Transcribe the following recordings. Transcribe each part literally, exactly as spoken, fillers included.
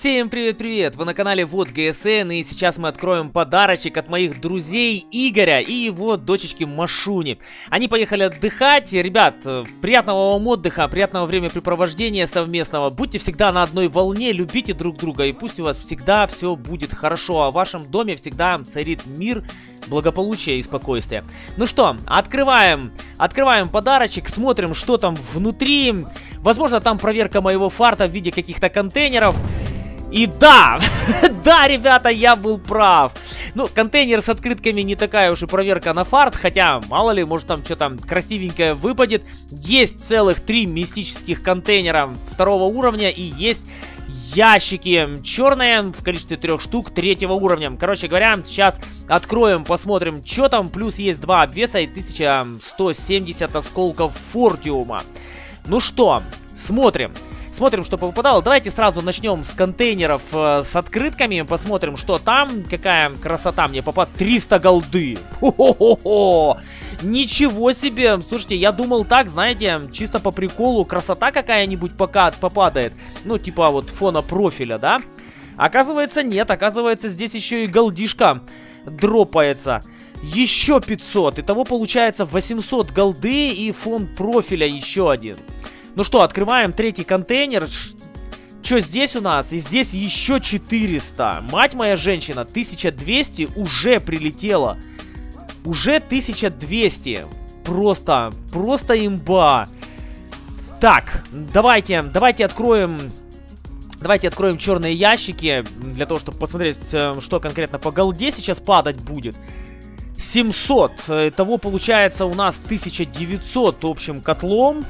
Всем привет-привет! Вы на канале Вот ГСН, и сейчас мы откроем подарочек от моих друзей Игоря и его дочечки Машуни. Они поехали отдыхать. Ребят, приятного вам отдыха, приятного времяпрепровождения совместного. Будьте всегда на одной волне, любите друг друга, и пусть у вас всегда все будет хорошо, а в вашем доме всегда царит мир, благополучие и спокойствие. Ну что, открываем, открываем подарочек, смотрим, что там внутри. Возможно, там проверка моего фарта в виде каких-то контейнеров. И да, да, ребята, я был прав. Ну, контейнер с открытками не такая уж и проверка на фарт, хотя, мало ли, может там что-то красивенькое выпадет. Есть целых три мистических контейнера второго уровня и есть ящики черные в количестве трех штук третьего уровня. Короче говоря, сейчас откроем, посмотрим, что там. Плюс есть два обвеса и тысяча сто семьдесят осколков фортиума. Ну что, смотрим. Смотрим, что попадало. Давайте сразу начнем с контейнеров э, с открытками. Посмотрим, что там. Какая красота мне попала. триста голды. Хо-хо-хо-хо. Ничего себе. Слушайте, я думал так, знаете, чисто по приколу красота какая-нибудь пока попадает. Ну, типа вот фона профиля, да? Оказывается, нет. Оказывается, здесь еще и голдишка дропается. Еще пятьсот. Итого получается восемьсот голды и фон профиля еще один. Ну что, открываем третий контейнер. Что здесь у нас? И здесь еще четыреста. Мать моя женщина, тысяча двести уже прилетела. Уже тысяча двести. Просто, просто имба. Так, давайте, давайте откроем... Давайте откроем черные ящики. Для того, чтобы посмотреть, что конкретно по голде сейчас падать будет. семьсот. Итого получается у нас тысяча девятьсот общим котлом.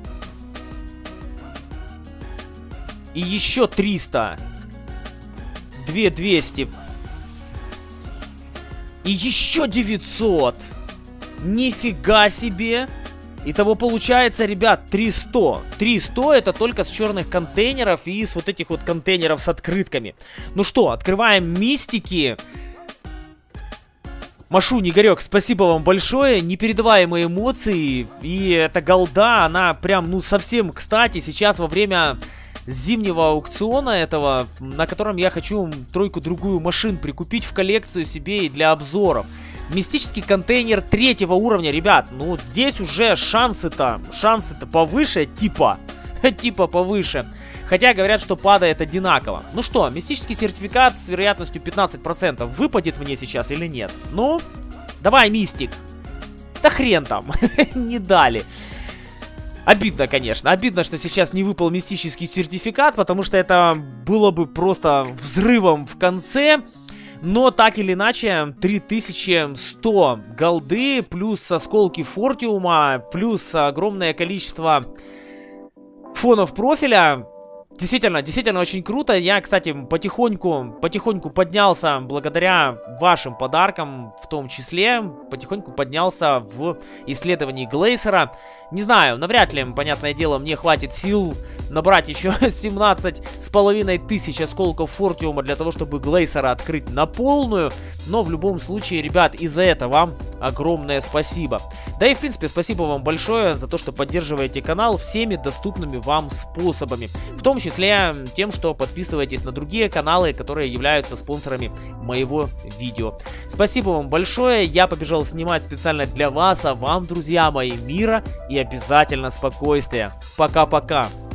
И еще триста. две тысячи двести. И еще девятьсот. Нифига себе. Итого получается, ребят, триста. триста это только с черных контейнеров и с вот этих вот контейнеров с открытками. Ну что, открываем мистики. Машунь, Игорек, спасибо вам большое, непередаваемые эмоции. И эта голда, она прям, ну, совсем кстати, сейчас во время зимнего аукциона этого, на котором я хочу тройку-другую машин прикупить в коллекцию себе и для обзоров. Мистический контейнер третьего уровня, ребят, ну вот здесь уже шансы-то, шансы-то повыше, типа, типа повыше. Хотя говорят, что падает одинаково. Ну что, мистический сертификат с вероятностью пятнадцать процентов выпадет мне сейчас или нет? Ну, давай, мистик. Да хрен там, не дали. Обидно, конечно. Обидно, что сейчас не выпал мистический сертификат, потому что это было бы просто взрывом в конце. Но так или иначе, три тысячи сто голды, плюс осколки фортиума, плюс огромное количество фонов профиля. Действительно, действительно очень круто. Я, кстати, потихоньку, потихоньку поднялся благодаря вашим подаркам, в том числе, потихоньку поднялся в исследовании Глейсера. Не знаю, навряд ли, понятное дело, мне хватит сил набрать еще семнадцать с половиной тысяч осколков фортиума для того, чтобы Глейсера открыть на полную. Но в любом случае, ребят, и за это вам огромное спасибо. Да и, в принципе, спасибо вам большое за то, что поддерживаете канал всеми доступными вам способами. В том числе тем, что подписываетесь на другие каналы, которые являются спонсорами моего видео. Спасибо вам большое. Я побежал снимать специально для вас, а вам, друзья мои, мира и обязательно спокойствия. Пока-пока.